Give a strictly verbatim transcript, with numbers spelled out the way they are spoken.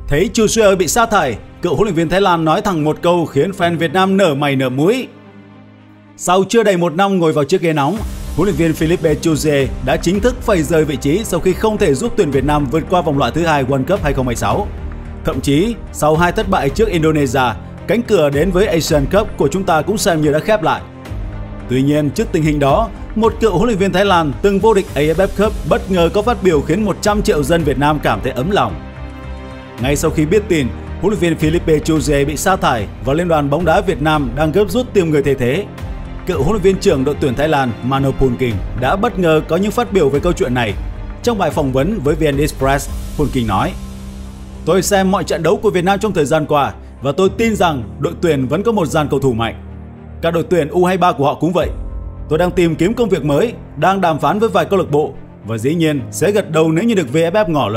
Thấy Chu Sue bị sa thải, cựu huấn luyện viên Thái Lan nói thẳng một câu khiến fan Việt Nam nở mày nở mũi. Sau chưa đầy một năm ngồi vào chiếc ghế nóng, huấn luyện viên Philippe Chuzier đã chính thức phải rời vị trí sau khi không thể giúp tuyển Việt Nam vượt qua vòng loại thứ hai World Cup hai không hai sáu. Thậm chí, sau hai thất bại trước Indonesia, cánh cửa đến với Asian Cup của chúng ta cũng xem như đã khép lại. Tuy nhiên, trước tình hình đó, một cựu huấn luyện viên Thái Lan từng vô địch a ép ép Cup bất ngờ có phát biểu khiến một trăm triệu dân Việt Nam cảm thấy ấm lòng. Ngay sau khi biết tin, huấn luyện viên Philippe Chuzier bị sa thải và Liên đoàn bóng đá Việt Nam đang gấp rút tìm người thay thế, cựu huấn luyện viên trưởng đội tuyển Thái Lan Mano Phunking đã bất ngờ có những phát biểu về câu chuyện này. Trong bài phỏng vấn với vê en Express, Phunking nói: "Tôi xem mọi trận đấu của Việt Nam trong thời gian qua và tôi tin rằng đội tuyển vẫn có một dàn cầu thủ mạnh. Các đội tuyển U hai ba của họ cũng vậy. Tôi đang tìm kiếm công việc mới, đang đàm phán với vài câu lạc bộ và dĩ nhiên sẽ gật đầu nếu như được vê ép ép ngỏ lời."